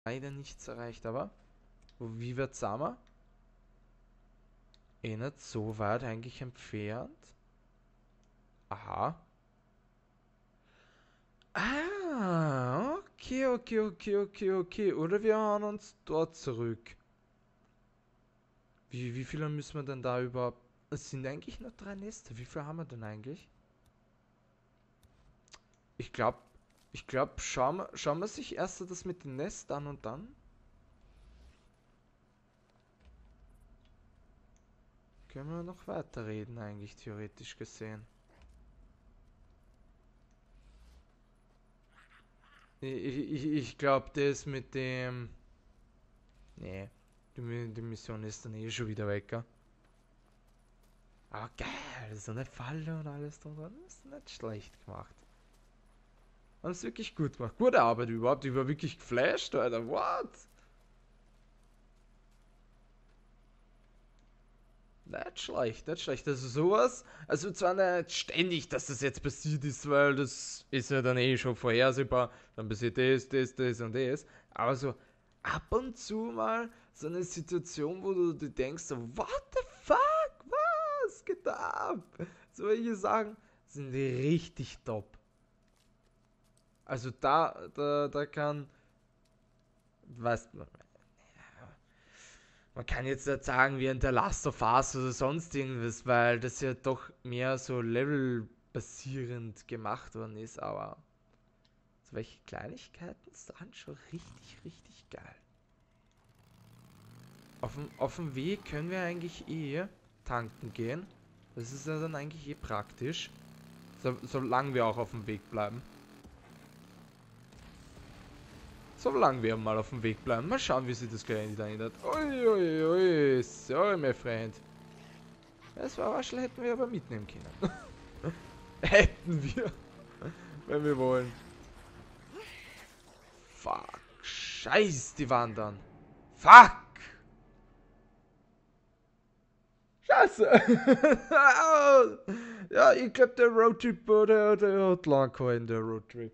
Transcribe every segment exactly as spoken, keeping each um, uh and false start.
Leider nichts erreicht, aber wie weit sind wir? Eh nicht so weit eigentlich entfernt. Aha. Ah, okay, okay, okay, okay, okay. Oder wir hauen uns dort zurück. Wie, wie viele müssen wir denn da überhaupt? Es sind eigentlich nur drei Nester. Wie viele haben wir denn eigentlich? Ich glaube, ich glaube, schauen wir, schauen wir sich erst das mit dem Nest an und dann können wir noch weiterreden, eigentlich theoretisch gesehen. Ich, ich, ich glaube, das mit dem. Nee, die, die Mission ist dann eh schon wieder weg. Gell? Aber geil, so eine Falle und alles drum dran. Das ist nicht schlecht gemacht. Haben es wirklich gut gemacht. Gute Arbeit überhaupt. Ich war wirklich geflasht, Alter. What? Nicht schlecht, nicht schlecht. Also sowas, also zwar nicht ständig, dass das jetzt passiert ist, weil das ist ja dann eh schon vorhersehbar. Dann passiert das, das, das und das. Aber so ab und zu mal so eine Situation, wo du dir denkst, so, what the fuck, was geht da ab? Solche Sachen sind richtig top. Also da, da, da kann, weißt du, man kann jetzt nicht sagen wie ein The Last of Us oder sonst irgendwas, weil das ja doch mehr so levelbasierend gemacht worden ist, aber so welche Kleinigkeiten sind schon richtig, richtig geil. Auf dem, auf dem Weg können wir eigentlich eh tanken gehen. Das ist ja dann eigentlich eh praktisch. So, solange wir auch auf dem Weg bleiben. Solange wir mal auf dem Weg bleiben. Mal schauen, wie sich das gleich wieder ändert. Uiuiui, ui, ui. Sorry, mein Freund. Das Waschel hätten wir aber mitnehmen können. Hätten wir. Wenn wir wollen. Fuck. Scheiß die Wandern. Fuck. Scheiße. Ja, ich glaube, der Roadtrip, der, der hat lang gehalten, der Roadtrip.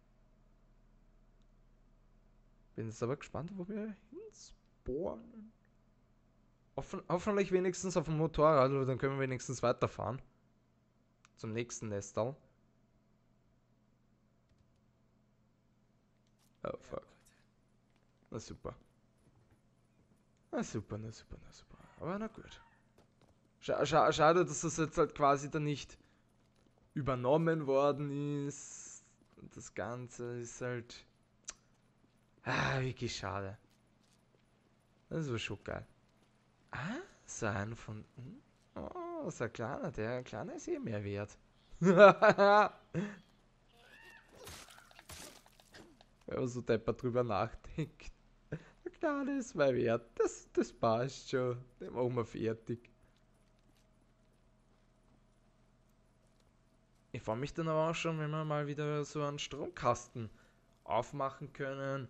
Bin jetzt aber gespannt, wo wir hinspawnen. Hoffen, hoffentlich wenigstens auf dem Motorrad, oder dann können wir wenigstens weiterfahren. Zum nächsten Nestal. Oh fuck. Na super. Na super, na super, na super. Aber na gut. Scha scha schade, dass das jetzt halt quasi dann nicht übernommen worden ist. Und das Ganze ist halt. Ah, wirklich schade. Das war schon geil. Ah, so ein von. Hm? Oh, so ein kleiner. Der kleine ist eh mehr wert. Wenn man so deppert drüber nachdenkt. Der kleine ist mehr wert. Das, das passt schon. Den machen wir fertig. Ich freue mich dann aber auch schon, wenn wir mal wieder so einen Stromkasten aufmachen können.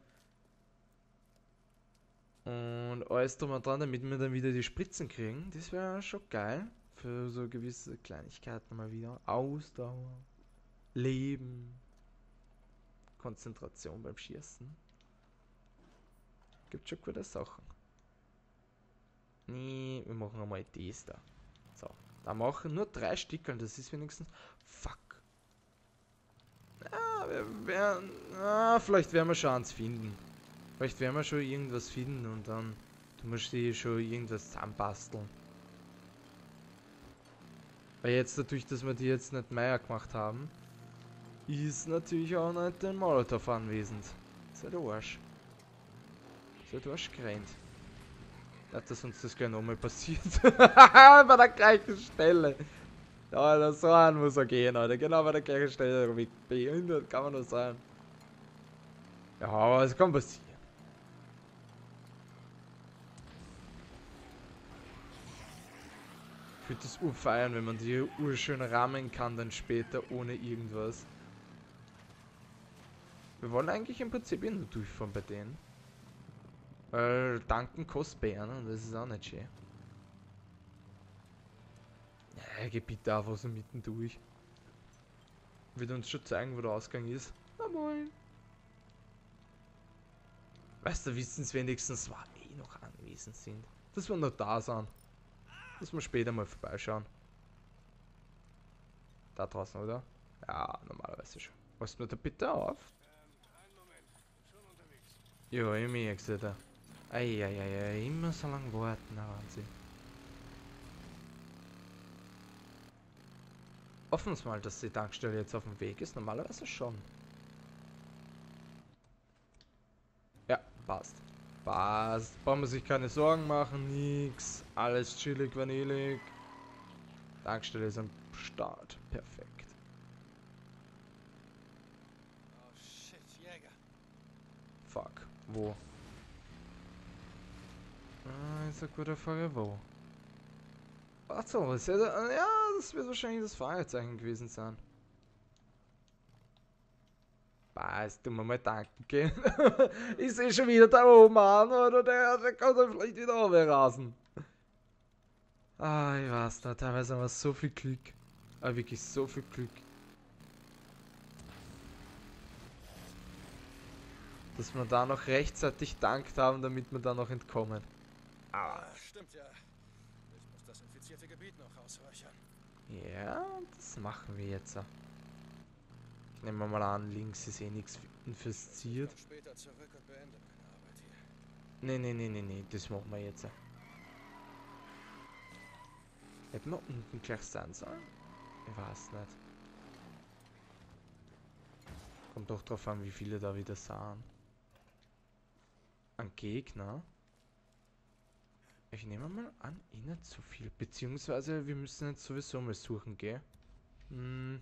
Und alles drum und dran, damit wir dann wieder die Spritzen kriegen. Das wäre schon geil. Für so gewisse Kleinigkeiten mal wieder. Ausdauer. Leben. Konzentration beim Schießen. Gibt schon gute Sachen. Nee, wir machen einmal das da. So. Da machen nur drei Stück und das ist wenigstens. Fuck. Ja, wir werden. Ah, vielleicht werden wir schon eins finden. Vielleicht werden wir schon irgendwas finden und dann. Du musst dir schon irgendwas zusammenbasteln. Weil jetzt dadurch, dass wir die jetzt nicht Meier gemacht haben, ist natürlich auch nicht den Molotov anwesend. Sei der Arsch. Sei der Arsch gerannt. Nicht, dass uns das gleich nochmal passiert. Bei der gleichen Stelle. Ja, Alter, so an muss er gehen, Alter. Genau bei der gleichen Stelle. Wie behindert kann man nur sein. Ja, aber es kann passieren. Ich würde das urfeiern, wenn man die urschön rammen kann, dann später ohne irgendwas. Wir wollen eigentlich im Prinzip eh nur durchfahren bei denen. Weil tanken kostet Bären und das ist auch nicht schön. Ja, geh bitte einfach so mitten durch. Wird uns schon zeigen, wo der Ausgang ist. Na moin. Weißt du, wissen es wenigstens, war eh noch anwesend sind. Dass wir noch da sind. Dass wir später mal vorbeischauen. Da draußen, oder? Ja, normalerweise schon. Passt mir da bitte auf? Ja, ich merk's ja da. Eieiei, immer so lange warten, na Wahnsinn. Hoffen wir mal, dass die Tankstelle jetzt auf dem Weg ist. Normalerweise schon. Ja, passt. Passt. Brauchen wir sich keine Sorgen machen, nix. Alles chillig, vanillig. Tankstelle ist am Start. Perfekt. Oh shit, Jäger. Fuck. Wo? Ah, ist eine gute Frage, wo? Ach so, ist ja, ja, das wird wahrscheinlich das Fragezeichen gewesen sein. Passt, tun wir mal tanken gehen. Ich sehe schon wieder da oben an, oder der, der kann dann vielleicht wieder runterrasen. Ah, ich weiß nicht, teilweise haben wir so viel Glück. Aber wirklich so viel Glück. Dass wir da noch rechtzeitig tankt haben, damit wir da noch entkommen. Ah, stimmt ja. Ich muss das infizierte Gebiet noch ausräuchern. Ja, das machen wir jetzt. Nehmen wir mal an, links ist eh nichts infiziert. Ich komme später zurück und beende meine Arbeit hier. Nee, nee, nee, nee, nee, das machen wir jetzt. Hätten wir unten gleich sein sollen? Ich weiß nicht. Kommt doch drauf an, wie viele da wieder sind. Ein Gegner? Ich nehme mal an, eh nicht so viel. Beziehungsweise, wir müssen jetzt sowieso mal suchen, gell? Hm.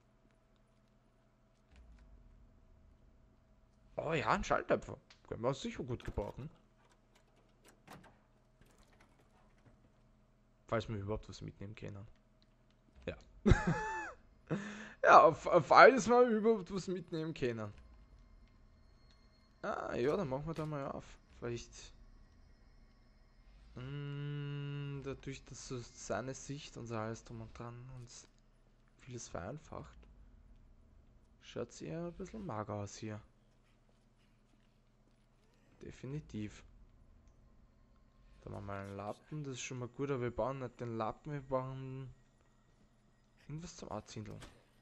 Oh ja, ein Schalldämpfer. Können wir sicher gut gebrauchen. Falls wir überhaupt was mitnehmen können. Ja. Ja, falls wir überhaupt was mitnehmen können. Ah, ja, dann machen wir da mal auf. Vielleicht... Mh, dadurch, dass so seine Sicht und so alles drum und dran uns vieles vereinfacht, schaut sie eher ein bisschen mager aus hier. Definitiv. Da machen wir einen Lappen, das ist schon mal gut, aber wir bauen nicht den Lappen, wir brauchen irgendwas zum Anzindeln.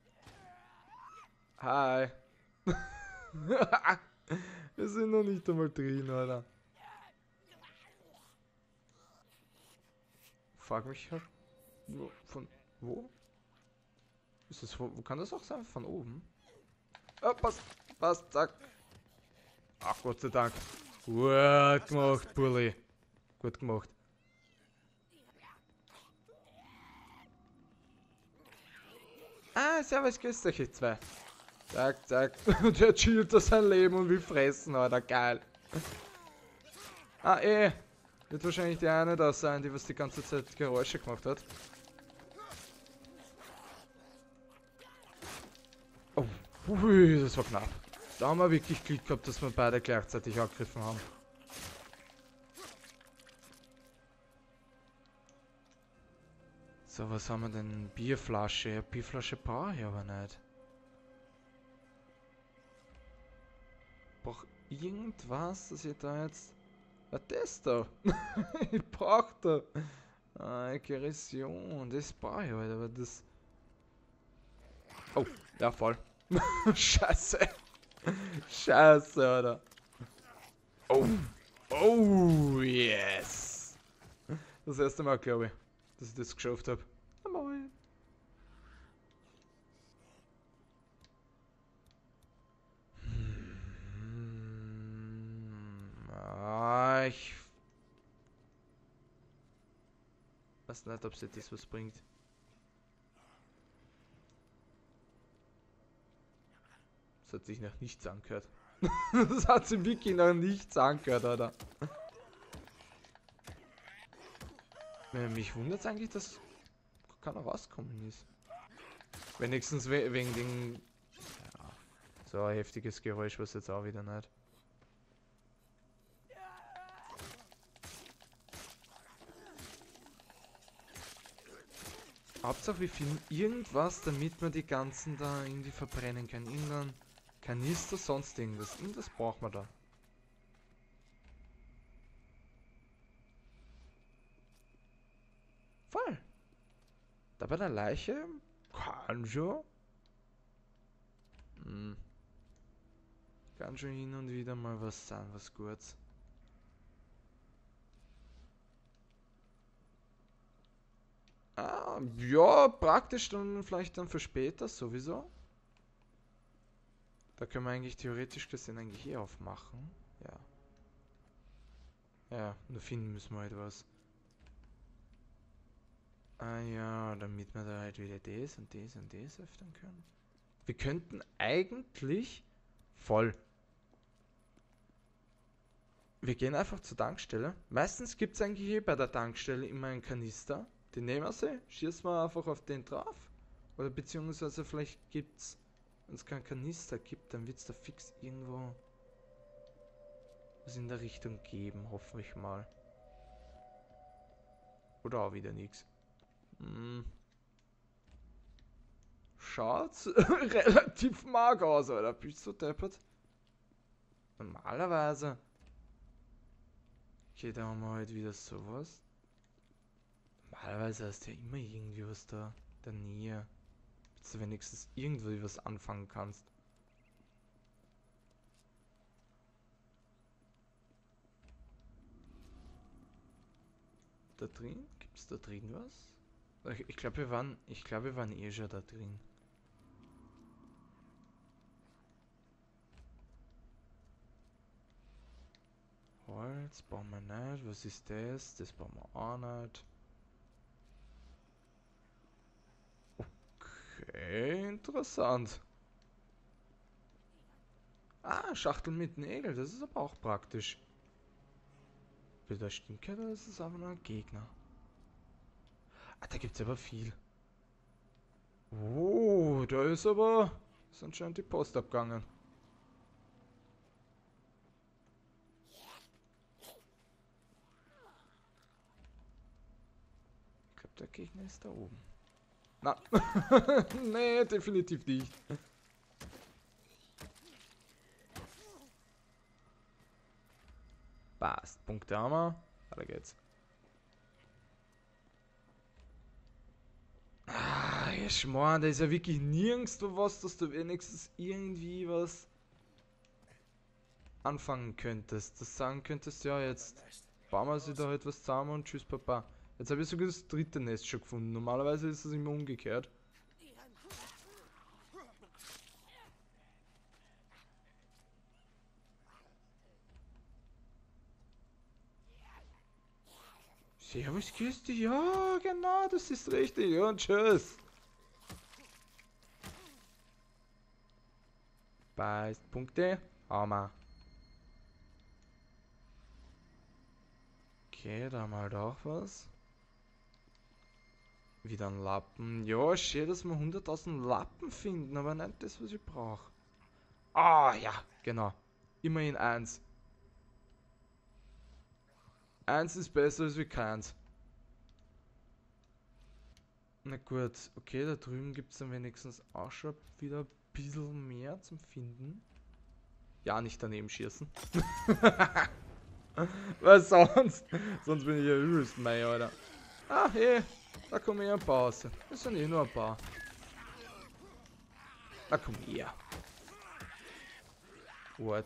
Hi! Wir sind noch nicht einmal drin, Alter. Frag mich halt, wo, von wo? Ist das, wo, wo kann das auch sein? Von oben? Oh, passt, passt, zack. Ach, Gott sei Dank. Gut gemacht, Bulli. Gut gemacht. Ah, servus, grüß euch, ihr zwei. Zack, zack. Der chillt da sein Leben und will fressen, Alter, geil. Ah, eh. Wird wahrscheinlich die eine da sein, die was die ganze Zeit Geräusche gemacht hat. Oh, ui, das war knapp. Da haben wir wirklich Glück gehabt, dass wir beide gleichzeitig angegriffen haben. So, was haben wir denn? Bierflasche. Bierflasche brauche ich aber nicht. Brauch irgendwas, dass ich da jetzt... Ah, das da. Ich brauch da. Ah, Aggression. Das brauche ich halt, aber das... Oh, ja, voll. Scheiße. Scheiße, Alter. Oh. Oh, yes. Das erste Mal, glaube ich, dass ich das geschafft habe. Moin. Hm. Ah, ich weiß nicht, ob sie das was bringt. Das hat sich nach nichts angehört. Das hat sich wirklich nach nichts angehört, Alter. Mich wundert es eigentlich, dass keiner rauskommen ist. Wenigstens we wegen den... Ja, so ein heftiges Geräusch, was jetzt auch wieder nicht. Hauptsache wir finden irgendwas, damit wir die ganzen da irgendwie verbrennen können. Irgendein Kanister, sonst irgendwas. Irgendwas braucht man da. Da bei der Leiche kann schon. Hm. Kann schon hin und wieder mal was sein, was Gutes. Ah, ja, praktisch dann vielleicht dann für später sowieso. Da können wir eigentlich theoretisch gesehen eigentlich eh aufmachen. Ja. Ja, nur finden müssen wir halt was. Ah ja, damit wir da halt wieder das und das und das öffnen können. Wir könnten eigentlich voll. Wir gehen einfach zur Tankstelle. Meistens gibt es eigentlich eh bei der Tankstelle immer einen Kanister. Den nehmen wir sie, schießen wir einfach auf den drauf. Oder beziehungsweise vielleicht gibt's, wenn es keinen Kanister gibt, dann wird es da fix irgendwo was in der Richtung geben, hoffe ich mal. Oder auch wieder nichts. Hm. Schaut relativ mager aus, Alter. Bist du deppert? Normalerweise. Okay, da haben wir halt wieder sowas. Normalerweise hast du ja immer irgendwie was da in der Nähe. Dass du wenigstens irgendwie was anfangen kannst. Da drin? Gibt's da drin was? Ich, ich glaube, wir waren. Ich glaube, wir waren eh schon da drin. Holz bauen wir nicht. Was ist das? Das bauen wir auch nicht. Okay, interessant. Ah, Schachtel mit Nägel. Das ist aber auch praktisch. Will das stinken oder ist es einfach nur ein Gegner? Ah, da gibt's aber viel. Oh, da ist aber. Ist anscheinend die Post abgegangen. Ich glaube, der Gegner ist da oben. Na. Nee, definitiv nicht. Passt. Punkte haben wir. Weiter geht's. Ah, ja, Schmarrn, da ist ja wirklich nirgendwo was, dass du wenigstens irgendwie was anfangen könntest. Das sagen könntest, ja, jetzt bauen wir sie da halt was zusammen und tschüss, Papa. Jetzt habe ich sogar das dritte Nest schon gefunden. Normalerweise ist es immer umgekehrt. Servus, Kiste, ja, genau, das ist richtig. Und tschüss. Passt, Punkte. Hammer. Okay, da haben wir halt auch was. Wieder ein Lappen. Ja, schön, dass wir hunderttausend Lappen finden, aber nicht das, was ich brauche. Ah, ja, genau. Immerhin eins. Eins ist besser als wie keins. Na gut, okay, da drüben gibt es dann wenigstens auch schon wieder ein bisschen mehr zum Finden. Ja, nicht daneben schießen. Was sonst? Sonst bin ich ja übelst mei, Alter. Ah, hey, da kommen ja ein paar raus. Das sind eh nur ein paar. Na komm her. What?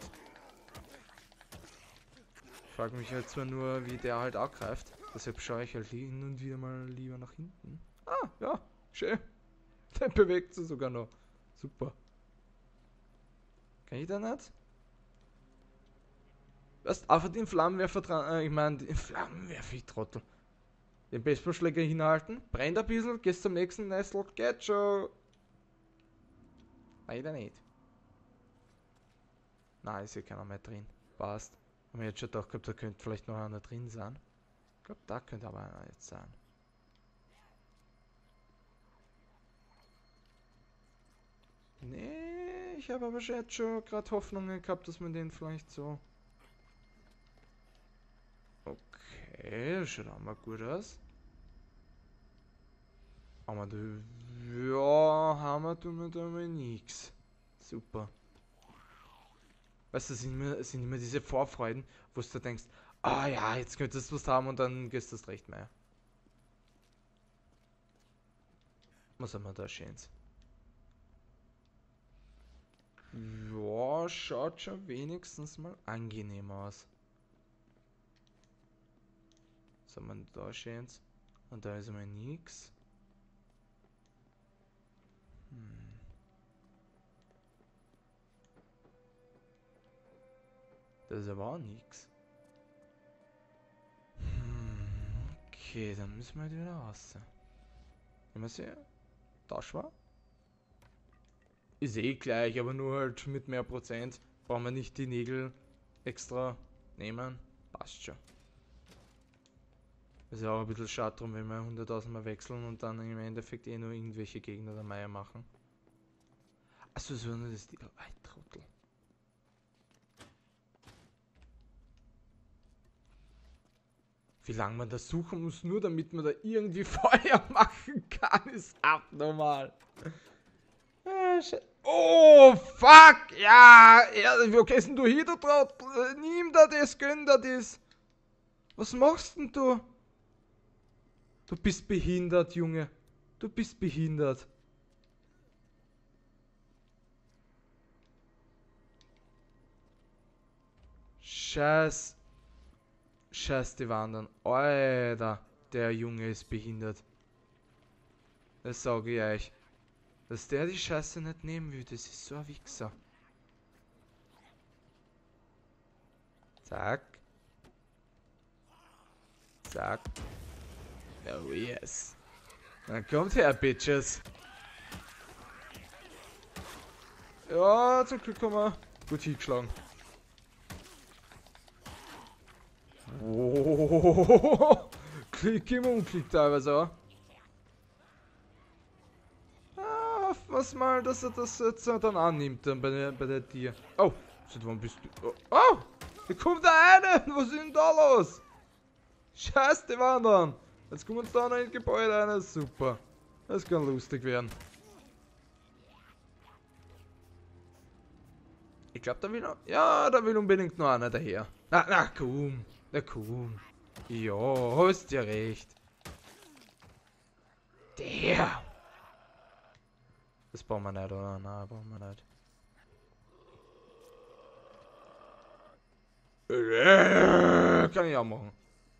Ich frage mich halt zwar nur, wie der halt auch greift. Deshalb schaue ich halt hin und wieder mal lieber nach hinten. Ah, ja, schön. Der bewegt sich sogar noch. Super. Kann ich da nicht? Weißt einfach den Flammenwerfer dran. Äh, ich meine, den Flammenwerfer, ich Trottel. Den Baseballschläger hinhalten. Brennt ein bisschen, gehst zum nächsten Nestel. Geht schon. Leider nicht. Nein, ist hier keiner mehr drin. Passt. Haben wir jetzt schon gedacht gehabt, da könnte vielleicht noch einer drin sein. Ich glaube, da könnte aber einer jetzt sein. Nee, ich habe aber jetzt schon gerade Hoffnungen gehabt, dass man den vielleicht so... Okay, das schaut auch mal gut aus. Aber du... Ja, haben wir tun wir da mal nix. Super. Weißt du, es sind immer, es sind immer diese Vorfreuden, wo du denkst, ah ja, jetzt könntest du was haben und dann gehst du das recht mehr. Was haben wir da Schönes? Ja, schaut schon wenigstens mal angenehm aus. Was haben wir da Schönes? Und da ist mal nix. Hm. Das ist aber auch nix. Hm. Okay, dann müssen wir halt wieder raus. Nehmen wir sie? Das war? Ist eh gleich, aber nur halt mit mehr Prozent. Brauchen wir nicht die Nägel extra nehmen. Passt schon. Ist ja auch ein bisschen schade drum, wenn wir hunderttausend Mal wechseln und dann im Endeffekt eh nur irgendwelche Gegner der Meier machen. Achso, so nur das die Trottel. Wie lange man das suchen muss, nur damit man da irgendwie Feuer machen kann, ist abnormal. Oh, fuck! Ja, ja, wo gehst denn du hier, du Trottel? Nimm da das, gönn da das. Was machst denn du? Du bist behindert, Junge. Du bist behindert. Scheiß. Scheiß die Wandern. Alter, der Junge ist behindert. Das sage ich euch. Dass der die Scheiße nicht nehmen will, das ist so ein Wichser. Zack. Zack. Oh yes. Dann kommt her, Bitches. Ja, zum Glück haben wir gut hingeschlagen. Oh, Klick im Unklick teilweise auch. Ah, hoffen wir mal, dass er das jetzt dann annimmt dann bei der, bei der Tier. Oh, seit wann bist du? Oh, oh, da kommt der eine. Was ist denn da los? Scheiß die Wandern. Jetzt kommen uns da noch ins Gebäude rein, super. Das kann lustig werden. Ich glaube, da will noch, ja, da will unbedingt noch einer daher. Na, na komm, na komm. Ja, hast ja recht. Der. Das brauchen wir nicht, oder? Nein, brauchen wir nicht. Äh, kann ich auch machen.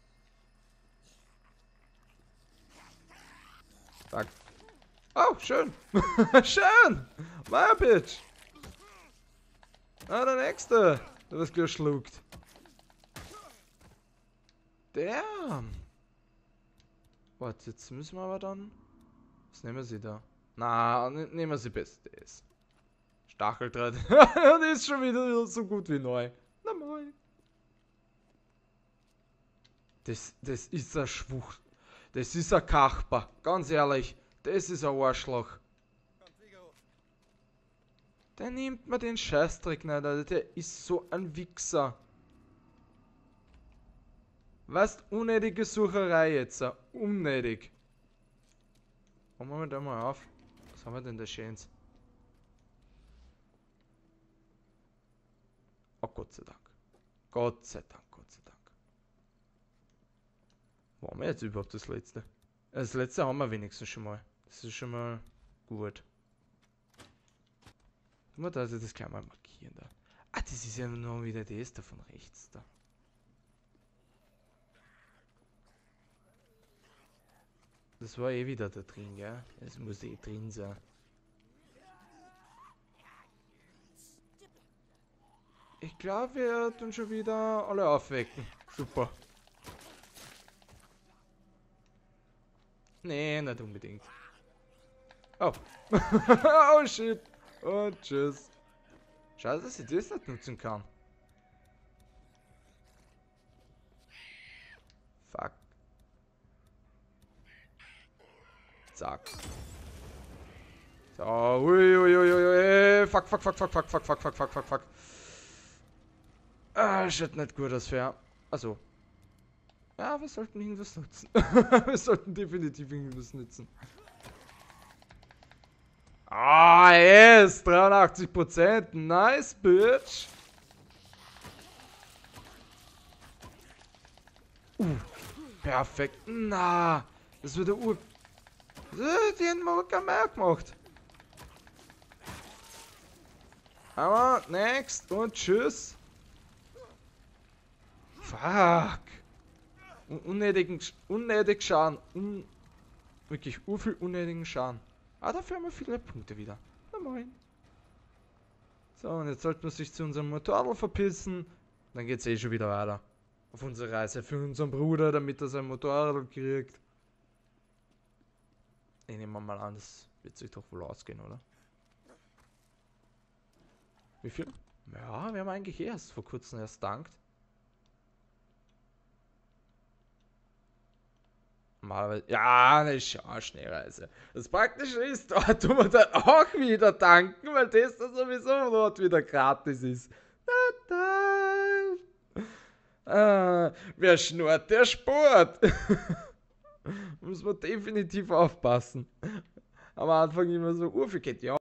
Zack. Oh, schön. Schön. My Bitch. Ah, der nächste. Der das geschluckt. Damn. Warte, jetzt müssen wir aber dann... Was nehmen wir sie da? Na, ne, nehmen wir sie Bestes. Stacheldraht. Die ist schon wieder so gut wie neu. Na moin. Das, das ist ein Schwuch. Das ist ein Kachper. Ganz ehrlich. Das ist ein Arschloch. Der nimmt mir den Scheißdreck nicht, Alter. Der ist so ein Wichser. Weißt, unnötige Sucherei jetzt. Unnötig. Machen wir da mal auf. Was haben wir denn da Schönes? Oh, Gott sei Dank. Gott sei Dank, Gott sei Dank. Wo haben wir jetzt überhaupt das letzte? Das letzte haben wir wenigstens schon mal. Das ist schon mal gut. Nur da, also das kann man markieren da. Ah, das ist ja nur wieder das da von rechts da. Das war eh wieder da drin, gell? Es muss eh drin sein. Ich glaube, wir tun schon wieder alle aufwecken. Super. Nee, nicht unbedingt. Oh. Oh shit. Und tschüss. Schade, dass ich das nicht nutzen kann. Fuck. Zack. So, ui, ui, ui, ui, fuck, fuck, fuck, fuck, fuck, fuck, fuck, fuck, fuck, fuck, fuck. Ah, schaut nicht gut aus, fair. Also. Ja, wir sollten irgendwas nutzen. Wir sollten definitiv irgendwas nutzen. Ah, yes, dreiundachtzig Prozent. Nice, bitch. Uh, perfekt. Na, das wird der Ur... Äh, Die haben wir gar mehr gemacht. Aber, next und tschüss. Fuck. Un unnötigen, unnötig Schaden. Un wirklich urviel unnötigen Schaden. Ah, dafür haben wir viele Punkte wieder. Na moin. So, und jetzt sollten wir sich zu unserem Motorrad verpissen. Dann geht's eh schon wieder weiter. Auf unsere Reise für unseren Bruder, damit er sein Motorrad kriegt. Ich nehme mal an, das wird sich doch wohl ausgehen, oder? Wie viel? Ja, wir haben eigentlich erst vor kurzem erst dankt. Normalerweise. Ja, eine Scha- Schnellreise. Das Praktische ist, dort tun wir dann auch wieder tanken, weil das dann sowieso dort wieder gratis ist. Da, da. Ah, wer schnurrt, der Sport. Muss man definitiv aufpassen. Am Anfang immer so urviel geht ja.